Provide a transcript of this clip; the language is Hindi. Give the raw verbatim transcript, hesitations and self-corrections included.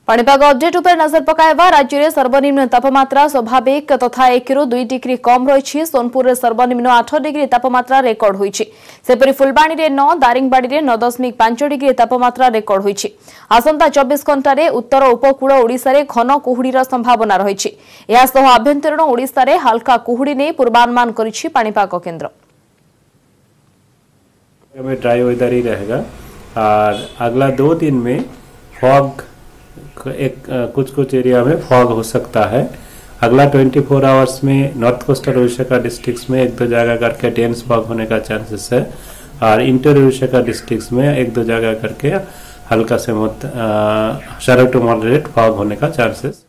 पाणीपाग अपडेट उपर नजर पकाइबा। राज्य में सर्वनिम्न तापमात्रा स्वाभाविक तथा एक रु दुई डिग्री कम रही। सोनपुर में सर्वनिम्न आठ डिग्री तापमात्रा रेकर्ड होईछि। सेपरि फुलबाणी में नौ, दारिंगबाड़ी में नौ दशमिक पांच डिग्री तापमात्रा रेकर्ड होईछि। आसंता चौबीस घंटे उत्तर उपकूल ओडिशा रे घन कुहुड़ीर संभावना रही। यासह आभ्यंतरीण ओडिशा रे हल्का कुहुड़ी नहीं पूर्वानुमान करिछि पाणीपाग केन्द्र। ड्राई वेदर ही रहेगा और अगला दो दिन में फॉग एक कुछ कुछ एरिया में फॉग हो सकता है। अगला चौबीस आवर्स में नॉर्थ कोस्टल उड़ीसा का डिस्ट्रिक्ट्स में एक दो जगह करके डेंस फॉग होने का चांसेस है और इंटर उड़ीसा का डिस्ट्रिक्ट्स में एक दो जगह करके हल्का से शार्प टू मॉडरेट फॉग होने का चांसेस